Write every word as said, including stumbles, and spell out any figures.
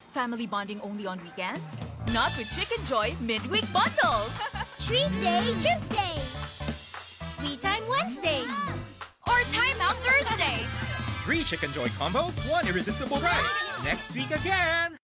Family bonding only on weekends? Not with Chickenjoy Midweek bundles! Treat Day Tuesday! Me Time Wednesday! Or Timeout Thursday! Three Chickenjoy combos, one irresistible price. Next week again!